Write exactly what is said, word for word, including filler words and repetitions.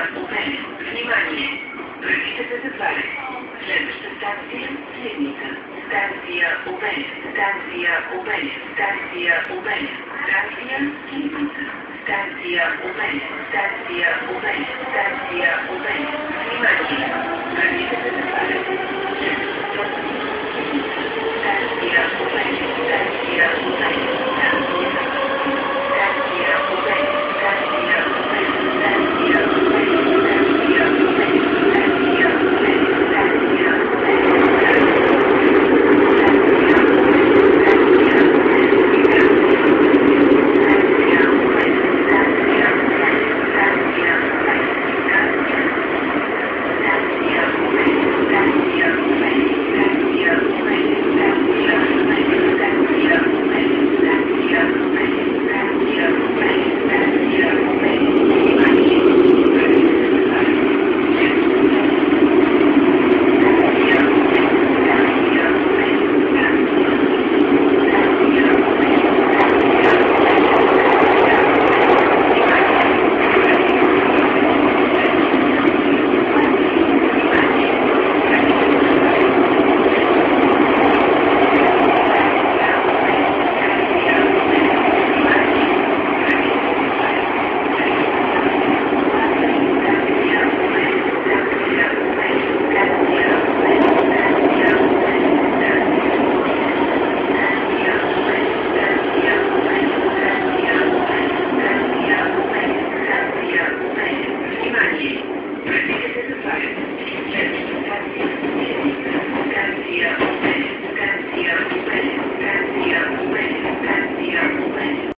Обене. Внимание! Вратите се затварят. Следваща станция Сливница. Станция Обене. Станция Обене. Станция Обене. Станция Сливница. Станция Обене. Станция Обене. Станция Обене. Внимание! Вратите се затварят. Следваща станция Сливница. Станция Обене. Станция Обене.